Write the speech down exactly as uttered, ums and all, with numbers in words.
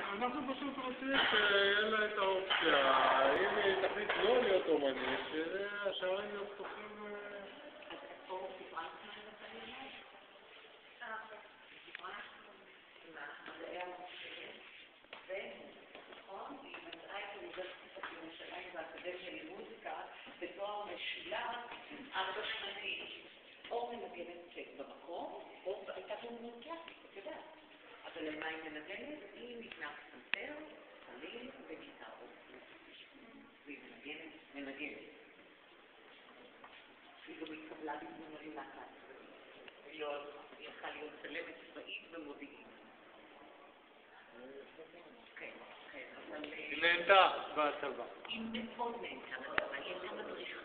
אנחנו פשוט רוצים שיהיה לה את האופציה, אם היא תחליט לא להיות אומנית, שהשערים יהיו פתוחים... אז פה סיפרה לך מה זה ללמוד? סיפרה לך מה זה היה מושגת, ונכון, היא מצאה את אוניברסיטת ירושלים והאקדמיה למוזיקה בתואר משולב ארבע שנתיים. או מנגנת במקום, או הייתה באומנות קלאסית, את יודעת. אבל על מה היא מנגנת? היא ניתנה פסנתר, חליל וגיטרות. והיא מנגנת, מנגנת. היא גם התקבלה בזמנו ללהקת. היא יכלה להיות צלמת צבאית ומודיעין. כן, כן, אבל... היא נהנתה בצבא. היא מאוד נהנתה בצבא, היא הייתה מדריכה.